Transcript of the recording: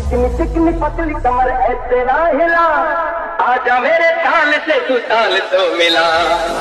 चिकनी चिकनी पतली कमर ऐसे ना हिला, आजा मेरे ताल से तू ताल तो मिला।